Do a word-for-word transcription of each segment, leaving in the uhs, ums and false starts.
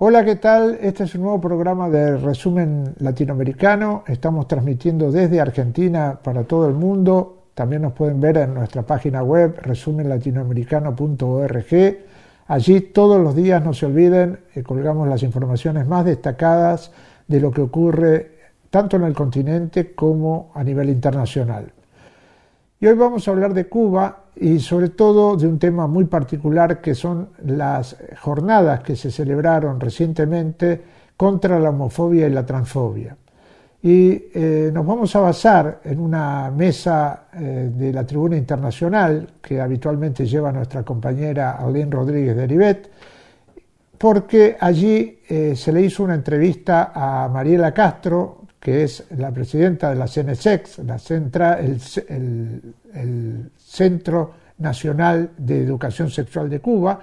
Hola, ¿qué tal? Este es un nuevo programa de Resumen Latinoamericano. Estamos transmitiendo desde Argentina para todo el mundo. También nos pueden ver en nuestra página web resumen latinoamericano punto org. Allí todos los días, no se olviden, eh, colgamos las informaciones más destacadas de lo que ocurre tanto en el continente como a nivel internacional. Y hoy vamos a hablar de Cuba y sobre todo de un tema muy particular que son las jornadas que se celebraron recientemente contra la homofobia y la transfobia. Y eh, nos vamos a basar en una mesa eh, de la Tribuna Internacional que habitualmente lleva nuestra compañera Arlene Rodríguez de Heribet, porque allí eh, se le hizo una entrevista a Mariela Castro, que es la presidenta de la CENESEX, la centra, el, el, el Centro Nacional de Educación Sexual de Cuba,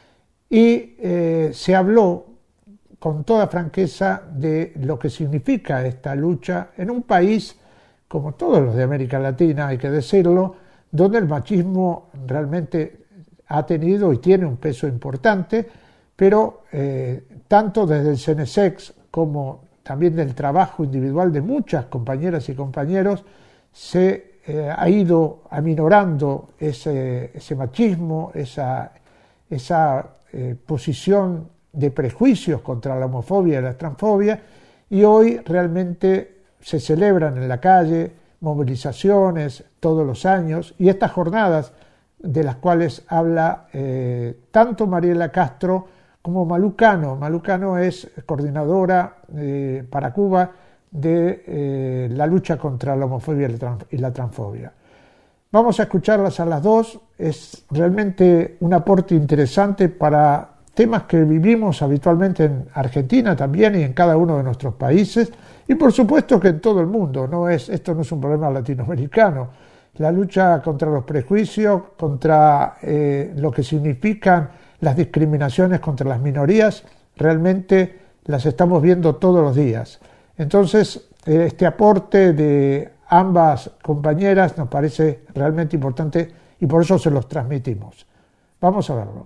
y eh, se habló con toda franqueza de lo que significa esta lucha en un país, como todos los de América Latina, hay que decirlo, donde el machismo realmente ha tenido y tiene un peso importante, pero eh, tanto desde el CENESEX como también del trabajo individual de muchas compañeras y compañeros, se eh, ha ido aminorando ese, ese machismo, esa, esa eh, posición de prejuicios contra la homofobia y la transfobia, y hoy realmente se celebran en la calle movilizaciones todos los años, y estas jornadas de las cuales habla eh, tanto Mariela Castro como Malú Cano. Malú Cano es coordinadora eh, para Cuba de eh, la lucha contra la homofobia y la transfobia. Vamos a escucharlas a las dos. Es realmente un aporte interesante para temas que vivimos habitualmente en Argentina también y en cada uno de nuestros países, y por supuesto que en todo el mundo. No es, esto no es un problema latinoamericano. La lucha contra los prejuicios, contra eh, lo que significan las discriminaciones contra las minorías, realmente las estamos viendo todos los días. Entonces, este aporte de ambas compañeras nos parece realmente importante y por eso se los transmitimos. Vamos a verlo.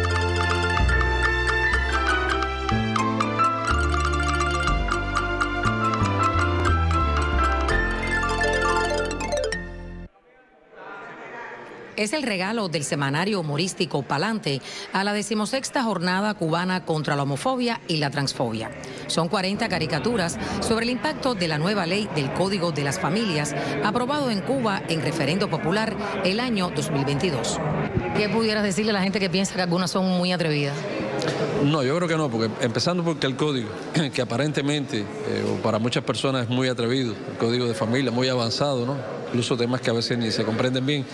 Es el regalo del semanario humorístico Palante a la decimosexta jornada cubana contra la homofobia y la transfobia. Son cuarenta caricaturas sobre el impacto de la nueva ley del Código de las Familias, aprobado en Cuba en referendo popular el año dos mil veintidós. ¿Qué pudieras decirle a la gente que piensa que algunas son muy atrevidas? No, yo creo que no, porque empezando porque el código, que aparentemente eh, para muchas personas es muy atrevido, el código de familia, muy avanzado, ¿no? Incluso temas que a veces ni se comprenden bien,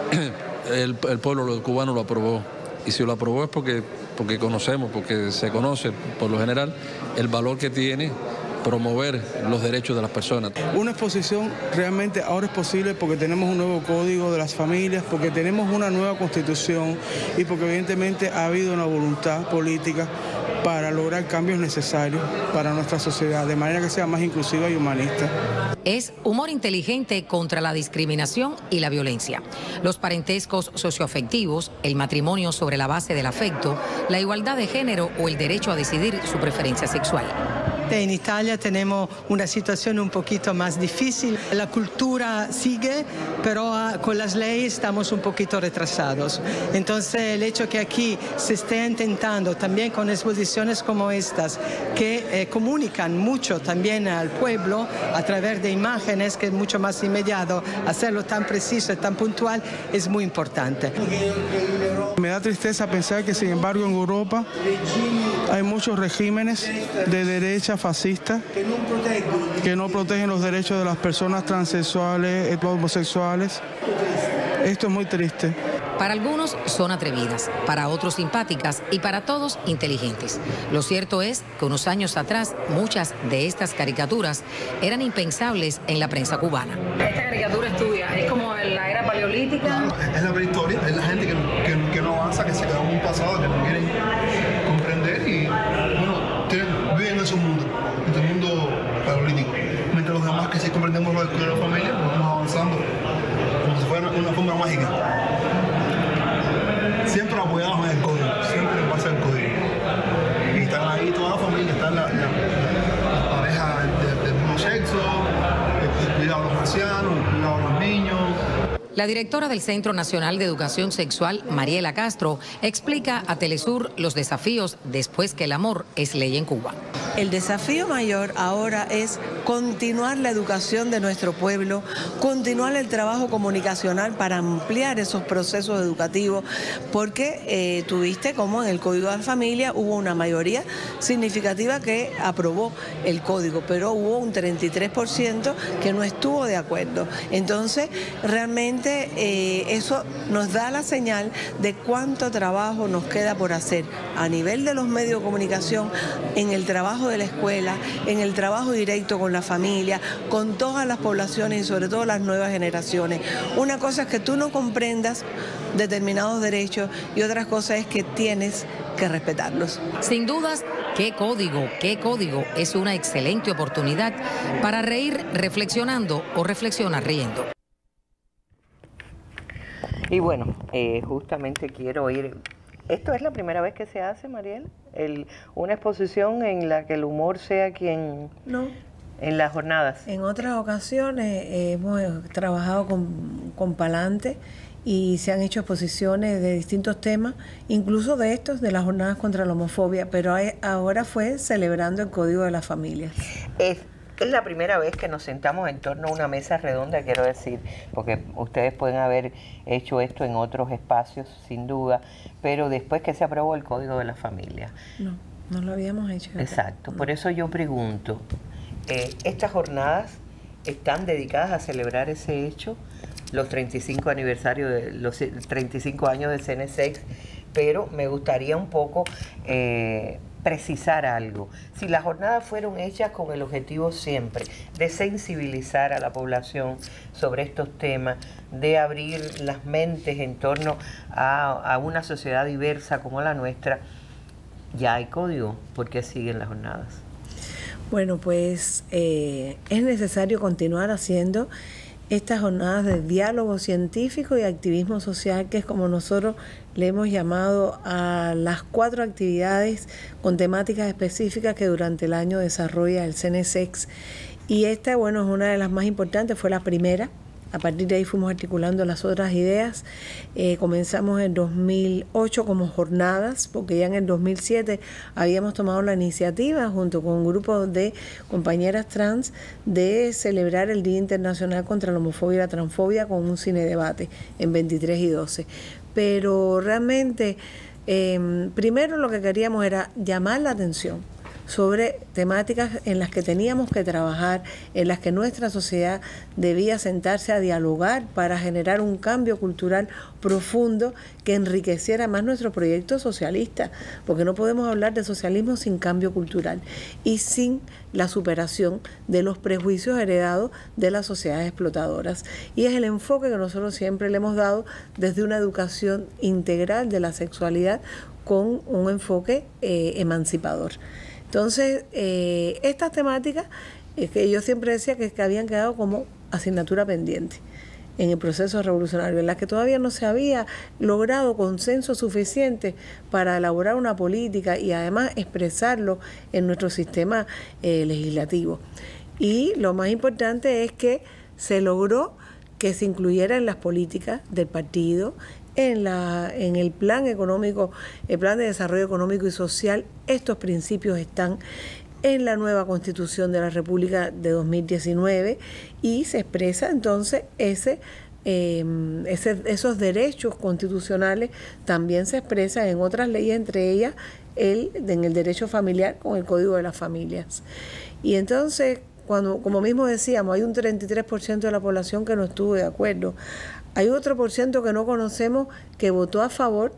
el, el pueblo cubano lo aprobó. Y si lo aprobó es porque, porque conocemos, porque se conoce por lo general el valor que tiene promover los derechos de las personas. Una exposición realmente ahora es posible porque tenemos un nuevo código de las familias, porque tenemos una nueva constitución y porque evidentemente ha habido una voluntad política para lograr cambios necesarios para nuestra sociedad, de manera que sea más inclusiva y humanista. Es humor inteligente contra la discriminación y la violencia, los parentescos socioafectivos, el matrimonio sobre la base del afecto, la igualdad de género o el derecho a decidir su preferencia sexual. En Italia tenemos una situación un poquito más difícil. La cultura sigue, pero con las leyes estamos un poquito retrasados. Entonces, el hecho que aquí se esté intentando, también con exposiciones como estas, que eh, comunican mucho también al pueblo a través de imágenes, que es mucho más inmediato, hacerlo tan preciso y tan puntual, es muy importante. Me da tristeza pensar que, sin embargo, en Europa hay muchos regímenes de derecha fascistas que no protegen los derechos de las personas transexuales, homosexuales. Esto es muy triste. Para algunos son atrevidas, para otros simpáticas y para todos inteligentes. Lo cierto es que unos años atrás muchas de estas caricaturas eran impensables en la prensa cubana. Esta caricatura es tuya, es como en la era paleolítica. No, es la prehistoria, es la gente que, que, que no avanza, que se queda en un pasado, que no quieren comprender y bueno, tienen, viven en su mundo, en su mundo paleolítico. Mientras los demás que sí comprendemos lo de la familia, pues vamos avanzando como si fuera una forma mágica. Siempre apoyamos en el código, siempre en base al código. Y están ahí toda la familia, están las la, la, la parejas del, del mismo sexo, el, el cuidado a los ancianos, el cuidado a los niños. La directora del Centro Nacional de Educación Sexual, Mariela Castro, explica a Telesur los desafíos después que el amor es ley en Cuba. El desafío mayor ahora es continuar la educación de nuestro pueblo, continuar el trabajo comunicacional para ampliar esos procesos educativos, porque eh, tuviste como en el Código de la Familia hubo una mayoría significativa que aprobó el código, pero hubo un treinta y tres por ciento que no estuvo de acuerdo. Entonces, realmente eh, eso nos da la señal de cuánto trabajo nos queda por hacer a nivel de los medios de comunicación, en el trabajo de la escuela, en el trabajo directo con la familia, con todas las poblaciones y sobre todo las nuevas generaciones. Una cosa es que tú no comprendas determinados derechos y otra cosa es que tienes que respetarlos. Sin dudas, ¿qué código? ¿Qué código? Es una excelente oportunidad para reír reflexionando o reflexionar riendo. Y bueno, eh, justamente quiero ir... ¿Esto es la primera vez que se hace, Mariel? El, ¿Una exposición en la que el humor sea quien...? No. ¿En las jornadas? En otras ocasiones eh, hemos trabajado con, con Palante y se han hecho exposiciones de distintos temas, incluso de estos, de las jornadas contra la homofobia, pero hay, ahora fue celebrando el Código de las Familias. Es, es la primera vez que nos sentamos en torno a una mesa redonda, quiero decir, porque ustedes pueden haber hecho esto en otros espacios, sin duda, pero después que se aprobó el Código de la Familia. No, no lo habíamos hecho. Exacto, no. Por eso yo pregunto, eh, ¿estas jornadas están dedicadas a celebrar ese hecho? Los treinta y cinco aniversarios de los treinta y cinco años de C N S E X, pero me gustaría un poco eh, precisar algo. Si las jornadas fueron hechas con el objetivo siempre de sensibilizar a la población sobre estos temas, de abrir las mentes en torno a, a una sociedad diversa como la nuestra, ya hay código. ¿Por qué siguen las jornadas? Bueno, pues eh, es necesario continuar haciendo estas jornadas de diálogo científico y activismo social, que es como nosotros le hemos llamado a las cuatro actividades con temáticas específicas que durante el año desarrolla el C N S E X. Y esta, bueno, es una de las más importantes, fue la primera. A partir de ahí fuimos articulando las otras ideas. Eh, comenzamos en dos mil ocho como jornadas, porque ya en el dos mil siete habíamos tomado la iniciativa junto con un grupo de compañeras trans de celebrar el Día Internacional contra la Homofobia y la Transfobia con un cine debate en veintitrés y doce. Pero realmente, eh, primero lo que queríamos era llamar la atención sobre temáticas en las que teníamos que trabajar, en las que nuestra sociedad debía sentarse a dialogar para generar un cambio cultural profundo que enriqueciera más nuestro proyecto socialista, porque no podemos hablar de socialismo sin cambio cultural y sin la superación de los prejuicios heredados de las sociedades explotadoras. Y es el enfoque que nosotros siempre le hemos dado desde una educación integral de la sexualidad con un enfoque eh, emancipador. Entonces, eh, estas temáticas, es que yo siempre decía que, que habían quedado como asignatura pendiente en el proceso revolucionario, en las que todavía no se había logrado consenso suficiente para elaborar una política y además expresarlo en nuestro sistema eh, legislativo. Y lo más importante es que se logró que se incluyera en las políticas del partido, En, la, en el plan económico, el plan de desarrollo económico y social. Estos principios están en la nueva Constitución de la República de dos mil diecinueve y se expresa entonces ese, eh, ese, esos derechos constitucionales también se expresan en otras leyes, entre ellas el, en el derecho familiar con el Código de las Familias. Y entonces, cuando, como mismo decíamos, hay un treinta y tres por ciento de la población que no estuvo de acuerdo. Hay otro por ciento que no conocemos que votó a favor,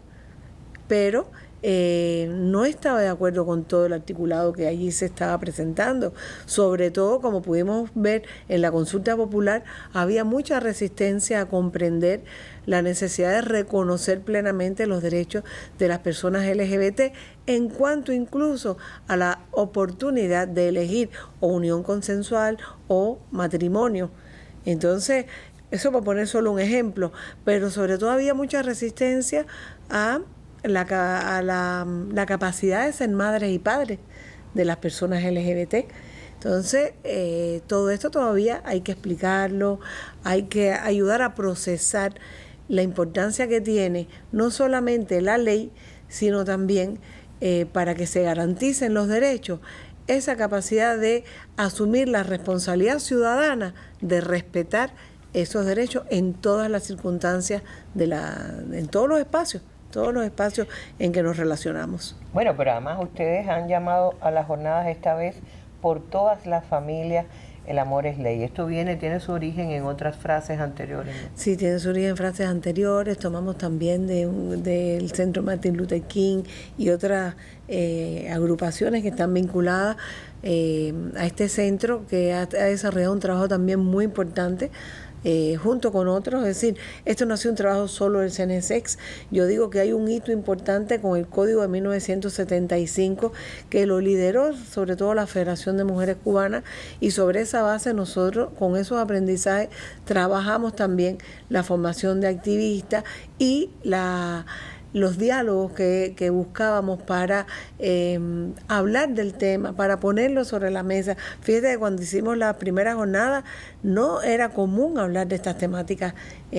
pero eh, no estaba de acuerdo con todo el articulado que allí se estaba presentando. Sobre todo, como pudimos ver en la consulta popular, había mucha resistencia a comprender la necesidad de reconocer plenamente los derechos de las personas L G B T en cuanto incluso a la oportunidad de elegir o unión consensual o matrimonio. Entonces, eso para poner solo un ejemplo, pero sobre todo había mucha resistencia a la, a la, la capacidad de ser madres y padres de las personas L G B T. Entonces, eh, todo esto todavía hay que explicarlo, hay que ayudar a procesar la importancia que tiene no solamente la ley, sino también eh, para que se garanticen los derechos, esa capacidad de asumir la responsabilidad ciudadana de respetar esos derechos en todas las circunstancias, de la, en todos los espacios, todos los espacios en que nos relacionamos. Bueno, pero además ustedes han llamado a las jornadas esta vez por todas las familias. El amor es ley. Esto viene, tiene su origen en otras frases anteriores, ¿no? Sí, tiene su origen en frases anteriores. Tomamos también de un, del Centro Martin Luther King y otras eh, agrupaciones que están vinculadas eh, a este centro, que ha, ha desarrollado un trabajo también muy importante Eh, junto con otros. Es decir, esto no ha sido un trabajo solo del C N S E X. Yo digo que hay un hito importante con el Código de mil novecientos setenta y cinco que lo lideró sobre todo la Federación de Mujeres Cubanas, y sobre esa base nosotros con esos aprendizajes trabajamos también la formación de activistas y la los diálogos que, que buscábamos para eh, hablar del tema, para ponerlo sobre la mesa. Fíjate que cuando hicimos la primera jornada no era común hablar de estas temáticas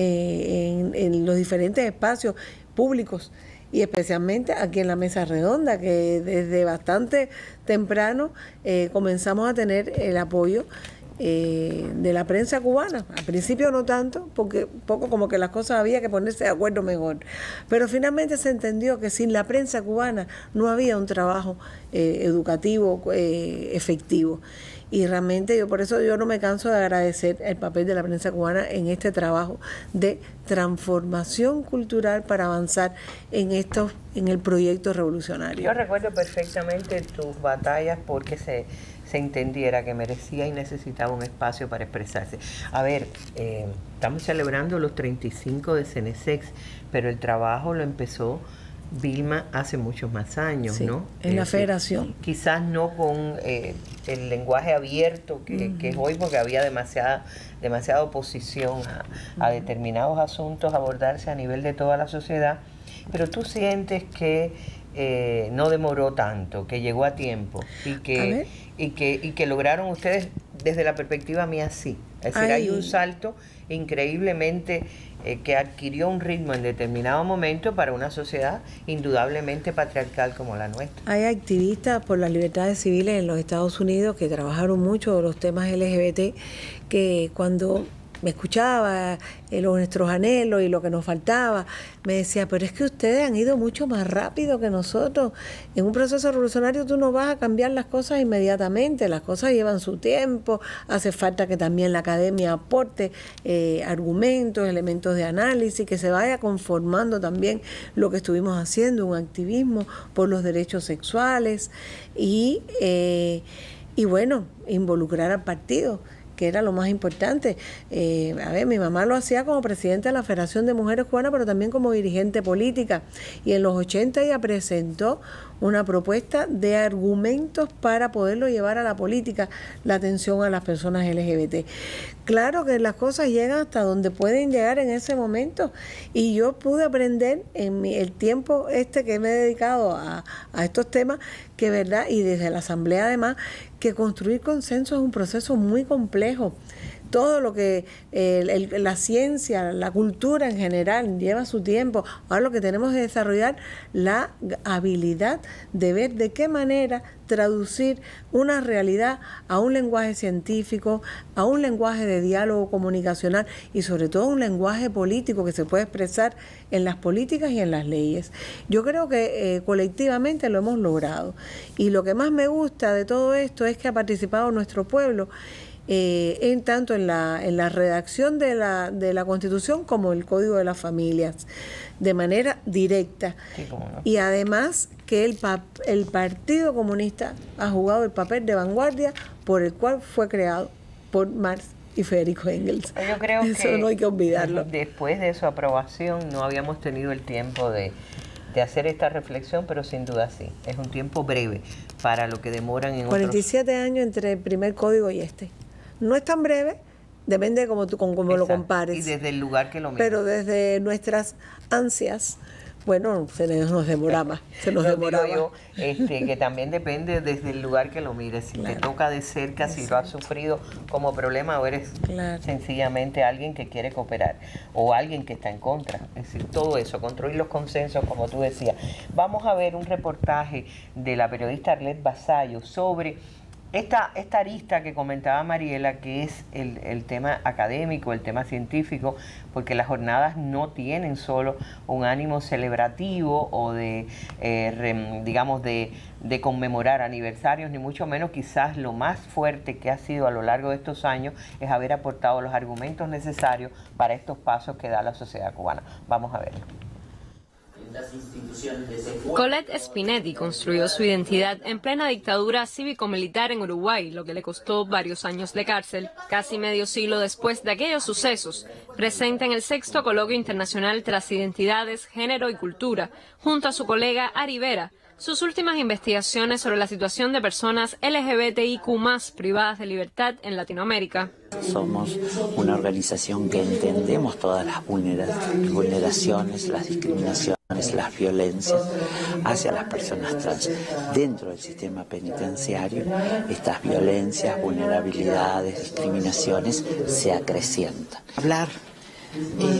eh, en, en los diferentes espacios públicos, y especialmente aquí en la mesa redonda, que desde bastante temprano eh, comenzamos a tener el apoyo Eh, de la prensa cubana. Al principio no tanto, porque poco como que las cosas había que ponerse de acuerdo mejor, pero finalmente se entendió que sin la prensa cubana no había un trabajo eh, educativo eh, efectivo, y realmente yo por eso yo no me canso de agradecer el papel de la prensa cubana en este trabajo de transformación cultural para avanzar en estos, en el proyecto revolucionario. Yo recuerdo perfectamente tus batallas porque se se entendiera que merecía y necesitaba un espacio para expresarse. A ver, eh, estamos celebrando los treinta y cinco de C N S E X, pero el trabajo lo empezó Vilma hace muchos más años, sí, ¿no? En la eh, federación. Quizás no con eh, el lenguaje abierto que, uh-huh. que es hoy, porque había demasiada, demasiada oposición a, a determinados asuntos a abordarse a nivel de toda la sociedad, pero tú sientes que eh, no demoró tanto, que llegó a tiempo y que, y que, y que lograron ustedes, desde la perspectiva mía, sí. Es decir, Ay. hay un salto increíblemente eh, que adquirió un ritmo en determinado momento para una sociedad indudablemente patriarcal como la nuestra. Hay activistas por las libertades civiles en los Estados Unidos que trabajaron mucho los temas L G B T, que cuando me escuchaba eh, nuestros anhelos y lo que nos faltaba, me decía, pero es que ustedes han ido mucho más rápido que nosotros. En un proceso revolucionario tú no vas a cambiar las cosas inmediatamente, las cosas llevan su tiempo, hace falta que también la academia aporte eh, argumentos, elementos de análisis, que se vaya conformando también lo que estuvimos haciendo, un activismo por los derechos sexuales y, eh, y bueno, involucrar al partido, que era lo más importante. Eh, a ver, mi mamá lo hacía como presidenta de la Federación de Mujeres Cubanas, pero también como dirigente política. Y en los ochenta ella presentó una propuesta de argumentos para poderlo llevar a la política, la atención a las personas L G B T. Claro que las cosas llegan hasta donde pueden llegar en ese momento, y yo pude aprender en mi, el tiempo este que me he dedicado a, a estos temas, que verdad, y desde la asamblea además, que construir consenso es un proceso muy complejo. Todo lo que eh, el, la ciencia, la cultura en general lleva su tiempo. Ahora lo que tenemos es desarrollar la habilidad de ver de qué manera traducir una realidad a un lenguaje científico, a un lenguaje de diálogo comunicacional y sobre todo un lenguaje político que se puede expresar en las políticas y en las leyes. Yo creo que eh, colectivamente lo hemos logrado, y lo que más me gusta de todo esto es que ha participado nuestro pueblo, Eh, en tanto en la, en la redacción de la, de la Constitución como el Código de las Familias, de manera directa. Sí, cómo no. Y además que el, pap, el Partido Comunista ha jugado el papel de vanguardia por el cual fue creado por Marx y Federico Engels. Yo creo Eso que no hay que olvidarlo. Después de su aprobación no habíamos tenido el tiempo de, de hacer esta reflexión, pero sin duda sí. Es un tiempo breve para lo que demoran en cuarenta y siete otros... años entre el primer código y este. No es tan breve, depende de cómo tú con cómo lo compares. Y desde el lugar que lo mires. Pero desde nuestras ansias Bueno, se nos demoraba, se nos demoraba. Yo, este, que también depende desde el lugar que lo mires, si claro. te toca de cerca, si lo has sufrido como problema o eres claro. sencillamente alguien que quiere cooperar o alguien que está en contra. Es decir, todo eso, construir los consensos, como tú decías. Vamos a ver un reportaje de la periodista Arlette Vasallo sobre Esta, esta arista que comentaba Mariela, que es el, el tema académico, el tema científico, porque las jornadas no tienen solo un ánimo celebrativo o de, eh, re, digamos, de, de conmemorar aniversarios, ni mucho menos. Quizás lo más fuerte que ha sido a lo largo de estos años es haber aportado los argumentos necesarios para estos pasos que da la sociedad cubana. Vamos a verlo. Colette Spinetti construyó su identidad en plena dictadura cívico-militar en Uruguay, lo que le costó varios años de cárcel. Casi medio siglo después de aquellos sucesos, presenta en el sexto Coloquio Internacional Transidentidades, Género y Cultura, junto a su colega Ari Vera, sus últimas investigaciones sobre la situación de personas L G B T I Q más, privadas de libertad en Latinoamérica. Somos una organización que entendemos todas las vulneraciones, las discriminaciones, las violencias hacia las personas trans. Dentro del sistema penitenciario, estas violencias, vulnerabilidades, discriminaciones se acrecientan. Hablar Eh,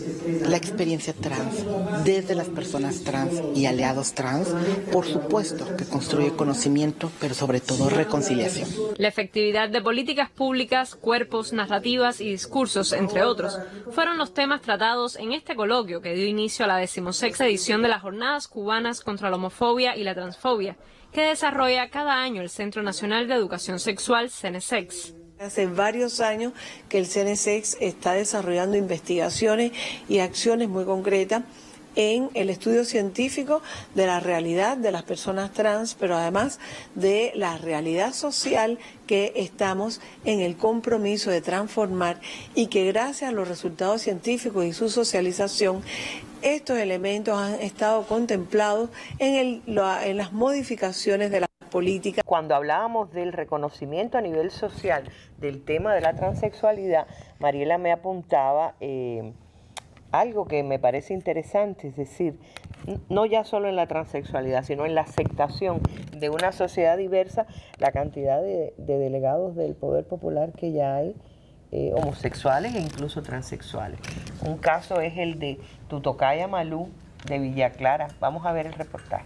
la experiencia trans desde las personas trans y aliados trans, por supuesto que construye conocimiento, pero sobre todo reconciliación. La efectividad de políticas públicas, cuerpos, narrativas y discursos, entre otros, fueron los temas tratados en este coloquio que dio inicio a la decimosexta edición de las Jornadas Cubanas contra la Homofobia y la Transfobia, que desarrolla cada año el Centro Nacional de Educación Sexual, CENESEX. Hace varios años que el CENESEX está desarrollando investigaciones y acciones muy concretas en el estudio científico de la realidad de las personas trans, pero además de la realidad social que estamos en el compromiso de transformar, y que gracias a los resultados científicos y su socialización, estos elementos han estado contemplados en, el, en las modificaciones de la política. Cuando hablábamos del reconocimiento a nivel social del tema de la transexualidad, Mariela me apuntaba eh, algo que me parece interesante, es decir, no ya solo en la transexualidad, sino en la aceptación de una sociedad diversa, la cantidad de, de delegados del Poder Popular que ya hay, eh, homosexuales e incluso transexuales. Un caso es el de Tutocaya Malú de Villa Clara. Vamos a ver el reportaje.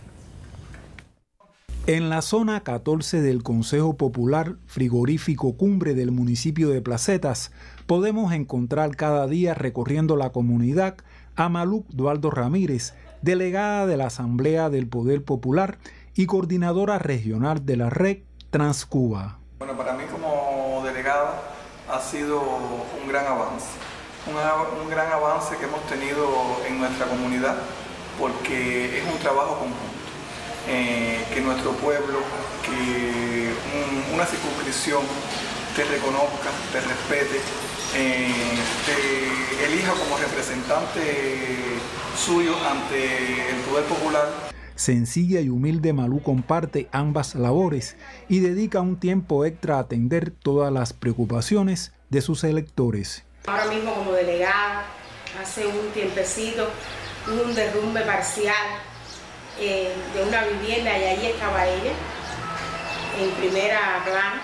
En la zona catorce del Consejo Popular Frigorífico Cumbre del municipio de Placetas, podemos encontrar cada día recorriendo la comunidad a Malú Dualdo Ramírez, delegada de la Asamblea del Poder Popular y coordinadora regional de la red Transcuba. Bueno, para mí como delegada ha sido un gran avance, un, un gran avance que hemos tenido en nuestra comunidad, porque es un trabajo conjunto. Eh, que nuestro pueblo, que un, una circunscripción te reconozca, te respete, eh, te elija como representante suyo ante el Poder Popular. Sencilla y humilde Malú comparte ambas labores y dedica un tiempo extra a atender todas las preocupaciones de sus electores. Ahora mismo como delegada, hace un tiempecito, hubo un derrumbe parcial Eh, de una vivienda, y ahí estaba ella en primera plana,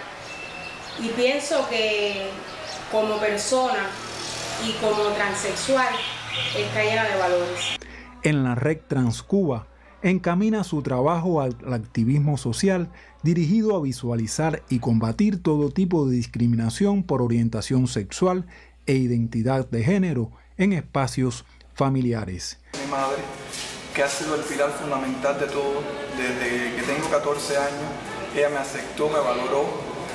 y pienso que como persona y como transexual está llena de valores. En la red Transcuba encamina su trabajo al activismo social dirigido a visualizar y combatir todo tipo de discriminación por orientación sexual e identidad de género en espacios familiares. Mi madre, que ha sido el pilar fundamental de todo, desde que tengo catorce años, ella me aceptó, me valoró,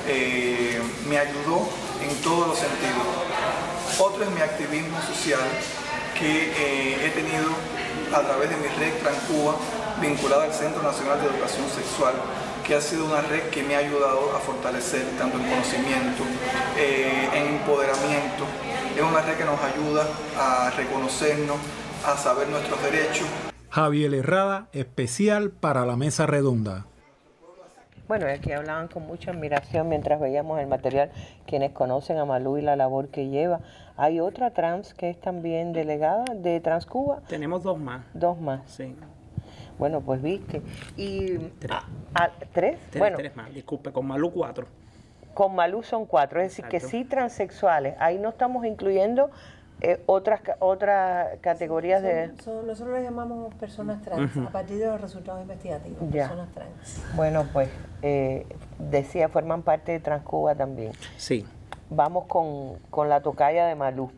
eh, me ayudó en todos los sentidos. Otro es mi activismo social, que eh, he tenido a través de mi red Transcuba, vinculada al Centro Nacional de Educación Sexual, que ha sido una red que me ha ayudado a fortalecer tanto en conocimiento, eh, en empoderamiento. Es una red que nos ayuda a reconocernos, a saber nuestros derechos. Javier Herrada, especial para la Mesa Redonda. Bueno, aquí hablaban con mucha admiración mientras veíamos el material, quienes conocen a Malú y la labor que lleva. ¿Hay otra trans que es también delegada de Transcuba? Tenemos dos más. Dos más. Sí. Bueno, pues viste. ¿Y tres? A, a, ¿Tres? Tres, bueno, tres más, disculpe, con Malú cuatro. Con Malú son cuatro, es Exacto. decir, que sí transexuales. Ahí no estamos incluyendo eh, otras otras categorías son, de... Son, nosotros les llamamos personas trans, uh-huh. a partir de los resultados investigativos, ya. personas trans. Bueno, pues, eh, decía, forman parte de Transcuba también. Sí. Vamos con, con la tocaya de Malú.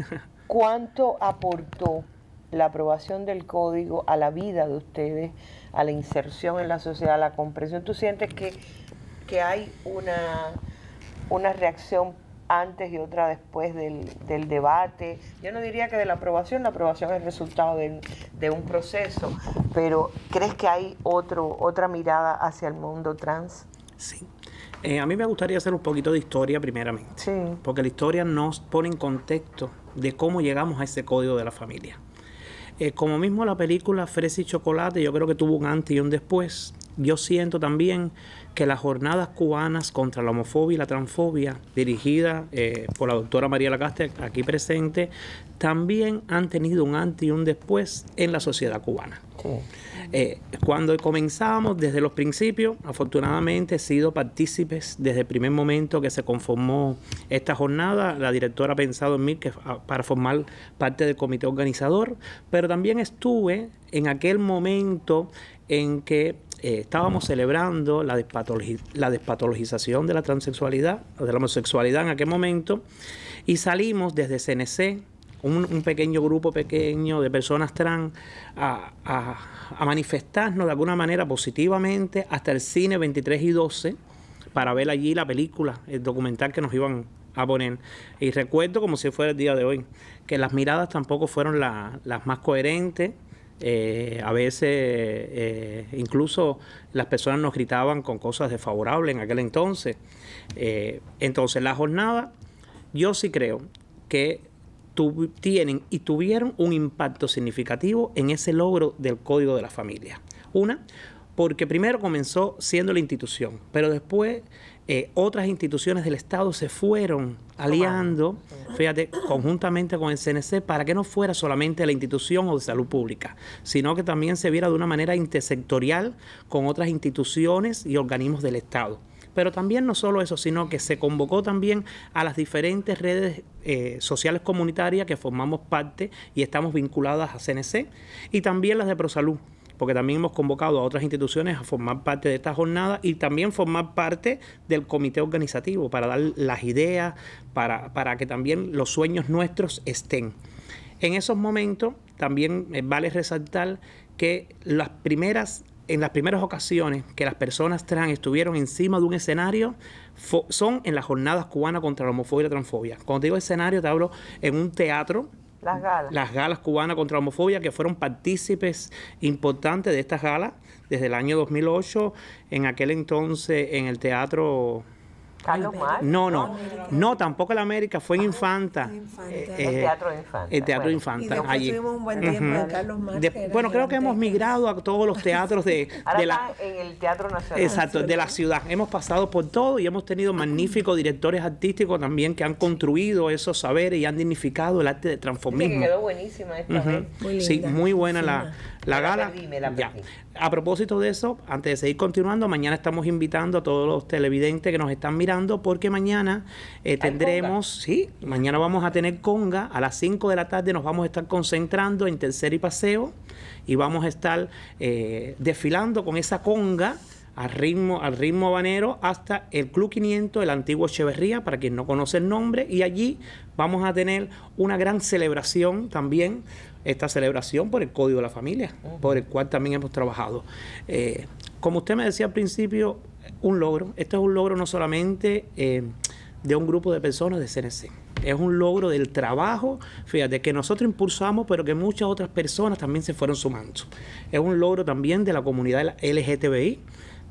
¿Cuánto aportó la aprobación del código a la vida de ustedes, a la inserción en la sociedad, a la comprensión? ¿Tú sientes que, que hay una, una reacción antes y otra después del, del debate? Yo no diría que de la aprobación, la aprobación es el resultado de, de un proceso, pero ¿crees que hay otro, otra mirada hacia el mundo trans? Sí. Eh, a mí me gustaría hacer un poquito de historia primeramente, sí. porque la historia nos pone en contexto de cómo llegamos a ese código de la familia. Eh, como mismo la película Fresa y Chocolate, yo creo que tuvo un antes y un después. Yo siento también que las jornadas cubanas contra la homofobia y la transfobia, dirigidas eh, por la doctora María Lacaste, aquí presente, también han tenido un antes y un después en la sociedad cubana. Sí. Eh, cuando comenzamos desde los principios, afortunadamente he sido partícipes desde el primer momento que se conformó esta jornada. La directora ha pensado en mí que, para formar parte del comité organizador, pero también estuve en aquel momento en que eh, estábamos celebrando la, despatologi la despatologización de la transexualidad, o de la homosexualidad en aquel momento, y salimos desde C N C, Un, un pequeño grupo pequeño de personas trans a, a, a manifestarnos de alguna manera positivamente hasta el cine veintitrés y doce para ver allí la película, el documental que nos iban a poner. Y recuerdo como si fuera el día de hoy, que las miradas tampoco fueron la, las más coherentes. Eh, a veces eh, incluso las personas nos gritaban con cosas desfavorables en aquel entonces. Eh, entonces la jornada, yo sí creo que Tu, tienen y tuvieron un impacto significativo en ese logro del Código de la Familia. Una, porque primero comenzó siendo la institución, pero después eh, otras instituciones del Estado se fueron aliando, fíjate, conjuntamente con el C N C, para que no fuera solamente la institución o de salud pública, sino que también se viera de una manera intersectorial con otras instituciones y organismos del Estado. Pero también no solo eso, sino que se convocó también a las diferentes redes eh, sociales comunitarias que formamos parte y estamos vinculadas a C N C, y también las de ProSalud, porque también hemos convocado a otras instituciones a formar parte de esta jornada y también formar parte del comité organizativo para dar las ideas, para, para que también los sueños nuestros estén. En esos momentos también eh, vale resaltar que las primeras... En las primeras ocasiones que las personas trans estuvieron encima de un escenario son en las jornadas cubanas contra la homofobia y la transfobia. Cuando te digo escenario, te hablo en un teatro. Las galas. Las galas cubanas contra la homofobia, que fueron partícipes importantes de estas galas desde el año dos mil ocho, en aquel entonces en el teatro... Carlos Marx. No, no, no, tampoco la América, fue en Infanta. Eh, el Teatro de Infanta. El Teatro de bueno. Infanta. Y después allí. tuvimos un buen tiempo uh-huh. de Carlos Marx. De, bueno, creo que hemos migrado a todos los teatros de, Ahora de la... en el Teatro Nacional. Exacto, de la ciudad. Hemos pasado por todo y hemos tenido magníficos directores artísticos también que han construido esos saberes y han dignificado el arte de transformismo. Sí, quedó buenísima esta uh-huh. vez. Muy linda. Sí, muy buena sí, la, la me gala. La perdí, me la ya. perdí. A propósito de eso, antes de seguir continuando, mañana estamos invitando a todos los televidentes que nos están mirando, porque mañana eh, tendremos, sí, mañana vamos a tener conga, a las cinco de la tarde nos vamos a estar concentrando en Tercera y Paseo y vamos a estar eh, desfilando con esa conga al ritmo, al ritmo habanero hasta el Club quinientos, el antiguo Echeverría, para quien no conoce el nombre, y allí vamos a tener una gran celebración también, esta celebración por el Código de la Familia, uh-huh. por el cual también hemos trabajado. Eh, como usted me decía al principio, un logro, esto es un logro no solamente eh, de un grupo de personas de C N C, es un logro del trabajo, fíjate, que nosotros impulsamos, pero que muchas otras personas también se fueron sumando. Es un logro también de la comunidad L G T B I,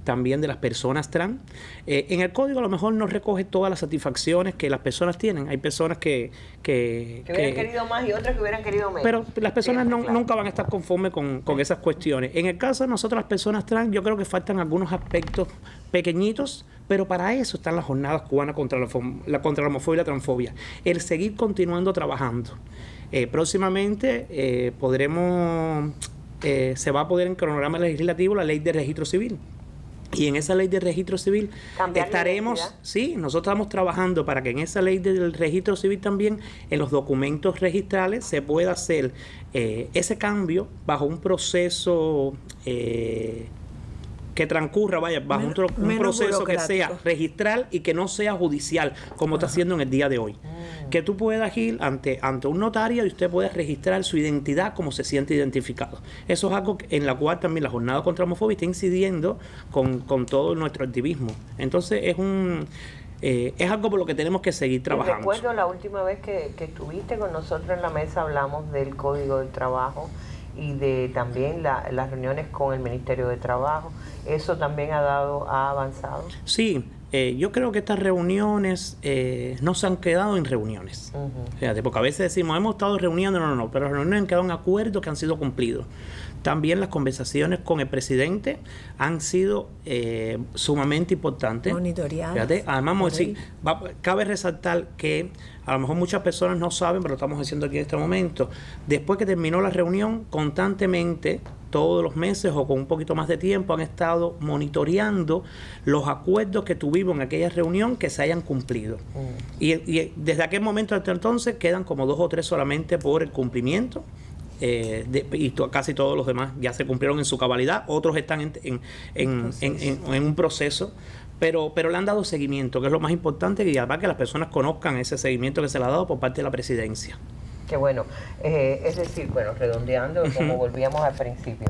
también de las personas trans. Eh, en el código a lo mejor no recoge todas las satisfacciones que las personas tienen. Hay personas que... Que, que hubieran que, querido más y otras que hubieran querido menos. Pero las personas no, claro. nunca van a estar conformes con, con esas cuestiones. En el caso de nosotros, las personas trans, yo creo que faltan algunos aspectos pequeñitos, pero para eso están las jornadas cubanas contra la, la, contra la homofobia y la transfobia. El seguir continuando trabajando. Eh, próximamente eh, podremos... Eh, se va a poder en cronograma legislativo la ley de registro civil. Y en esa ley de registro civil Cambiar estaremos, sí, nosotros estamos trabajando para que en esa ley del registro civil también, en los documentos registrales, se pueda hacer eh, ese cambio bajo un proceso eh, que transcurra, vaya, bajo Men, un, un proceso que sea registral y que no sea judicial, como Ajá. está haciendo en el día de hoy. Mm. Que tú puedas ir ante, ante un notario y usted pueda registrar su identidad como se siente identificado. Eso es algo en la cual también la Jornada contra la Homofobia está incidiendo con, con todo nuestro activismo. Entonces es un... Eh, es algo por lo que tenemos que seguir trabajando. Recuerdo la última vez que, que estuviste con nosotros en la mesa, hablamos del Código del Trabajo y de también la, las reuniones con el Ministerio de Trabajo. ¿Eso también ha dado, ha avanzado? Sí, eh, yo creo que estas reuniones eh, no se han quedado en reuniones. Uh-huh. Fíjate, porque a veces decimos, hemos estado reuniendo, no, no, no, pero las reuniones han quedado en acuerdos que han sido cumplidos. También las conversaciones con el presidente han sido eh, sumamente importantes. Monitoreadas. Fíjate, además, decir, va, cabe resaltar que a lo mejor muchas personas no saben, pero lo estamos haciendo aquí en este momento. Después que terminó la reunión, constantemente, todos los meses o con un poquito más de tiempo, han estado monitoreando los acuerdos que tuvimos en aquella reunión que se hayan cumplido. Mm. Y, y desde aquel momento hasta entonces quedan como dos o tres solamente por el cumplimiento. Eh, de, y to, casi todos los demás ya se cumplieron en su cabalidad, otros están en, en, en, en, en, en un proceso, pero, pero le han dado seguimiento, que es lo más importante, y además que las personas conozcan ese seguimiento que se le ha dado por parte de la presidencia. Qué bueno, eh, es decir, bueno, redondeando, uh-huh. como volvíamos al principio,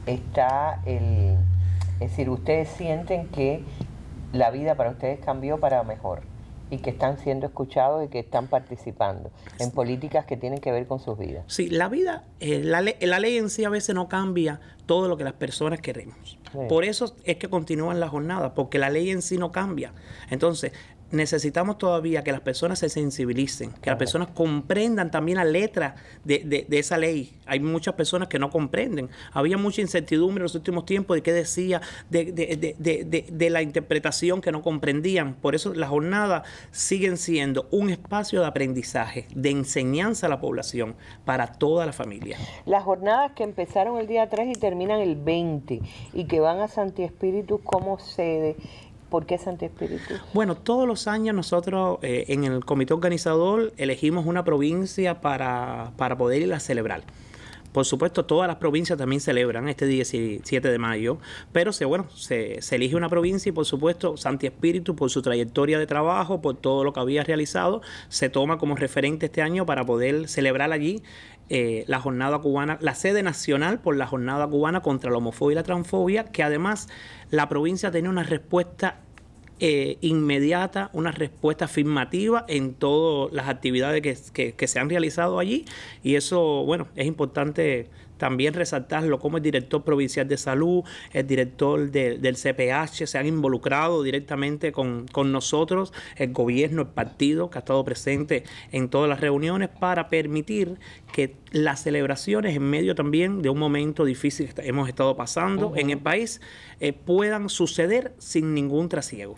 está el, es decir, ustedes sienten que la vida para ustedes cambió para mejor y que están siendo escuchados y que están participando en políticas que tienen que ver con sus vidas. Sí, la vida, eh, la, le, la ley en sí a veces no cambia todo lo que las personas queremos. Sí. Por eso es que continúan las jornadas, porque la ley en sí no cambia. Entonces, necesitamos todavía que las personas se sensibilicen, que las personas comprendan también la letra de, de, de esa ley. Hay muchas personas que no comprenden. Había mucha incertidumbre en los últimos tiempos de qué decía, de, de, de, de, de, de la interpretación que no comprendían. Por eso las jornadas siguen siendo un espacio de aprendizaje, de enseñanza a la población para toda la familia. Las jornadas que empezaron el día tres y terminan el veinte y que van a Santi Espíritu como sede. ¿Por qué Santi Espíritu? Bueno, todos los años nosotros eh, en el comité organizador elegimos una provincia para, para poder ir a celebrar. Por supuesto, todas las provincias también celebran este diecisiete de mayo, pero se, bueno, se, se elige una provincia y, por supuesto, Santi Espíritu, por su trayectoria de trabajo, por todo lo que había realizado, se toma como referente este año para poder celebrar allí eh, la jornada cubana, la sede nacional por la jornada cubana contra la homofobia y la transfobia, que además la provincia tiene una respuesta Eh, inmediata, una respuesta afirmativa en todas las actividades que, que, que se han realizado allí, y eso, bueno, es importante también resaltarlo, como el director provincial de salud, el director de, del C P H se han involucrado directamente con, con nosotros, el gobierno, el partido que ha estado presente en todas las reuniones para permitir que las celebraciones en medio también de un momento difícil que hemos estado pasando uh-huh. en el país eh, puedan suceder sin ningún trasiego.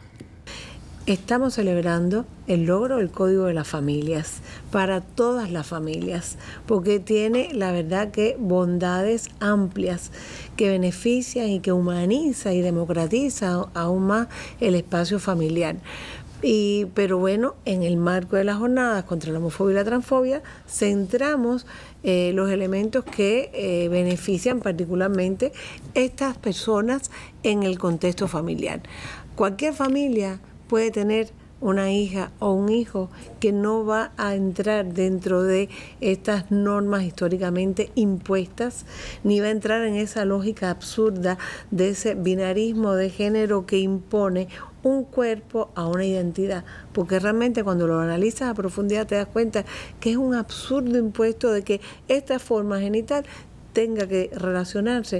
Estamos celebrando el logro del Código de las Familias para todas las familias, porque tiene, la verdad, que bondades amplias que benefician y que humaniza y democratiza aún más el espacio familiar. Y, pero bueno, en el marco de las jornadas contra la homofobia y la transfobia, centramos eh, los elementos que eh, benefician particularmente estas personas en el contexto familiar. Cualquier familia puede tener una hija o un hijo que no va a entrar dentro de estas normas históricamente impuestas, ni va a entrar en esa lógica absurda de ese binarismo de género que impone un cuerpo a una identidad, porque realmente cuando lo analizas a profundidad te das cuenta que es un absurdo impuesto de que esta forma genital tenga que relacionarse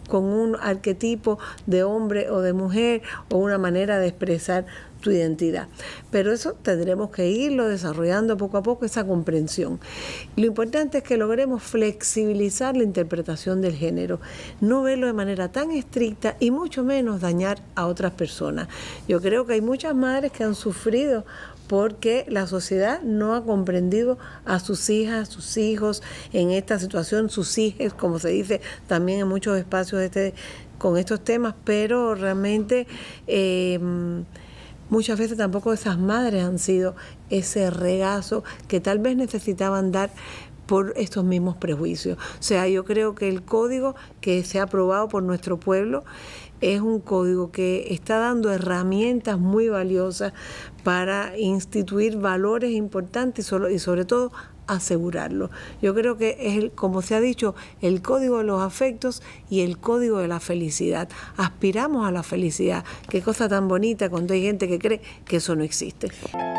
con un arquetipo de hombre o de mujer o una manera de expresar tu identidad. Pero eso tendremos que irlo desarrollando poco a poco, esa comprensión. Lo importante es que logremos flexibilizar la interpretación del género, no verlo de manera tan estricta y mucho menos dañar a otras personas. Yo creo que hay muchas madres que han sufrido porque la sociedad no ha comprendido a sus hijas, a sus hijos en esta situación, sus hijas, como se dice también en muchos espacios este, con estos temas, pero realmente eh, muchas veces tampoco esas madres han sido ese regazo que tal vez necesitaban dar por estos mismos prejuicios. O sea, yo creo que el código que se ha aprobado por nuestro pueblo es un código que está dando herramientas muy valiosas para instituir valores importantes y, solo, y sobre todo asegurarlo. Yo creo que es, el, como se ha dicho, el código de los afectos y el código de la felicidad. Aspiramos a la felicidad. Qué cosa tan bonita cuando hay gente que cree que eso no existe.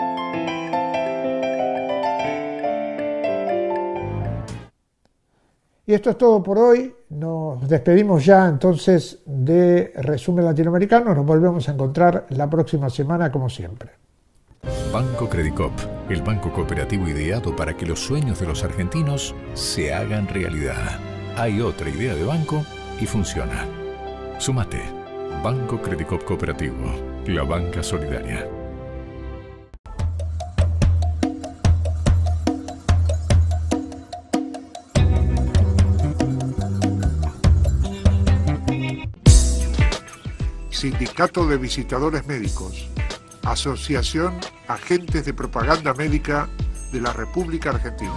Y esto es todo por hoy. Nos despedimos ya entonces de Resumen Latinoamericano. Nos volvemos a encontrar la próxima semana como siempre. Banco Credicop, el banco cooperativo ideado para que los sueños de los argentinos se hagan realidad. Hay otra idea de banco y funciona. Súmate. Banco Credicop Cooperativo, la banca solidaria. Sindicato de Visitadores Médicos, Asociación Agentes de Propaganda Médica de la República Argentina.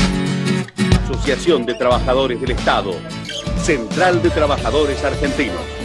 Asociación de Trabajadores del Estado, Central de Trabajadores Argentinos.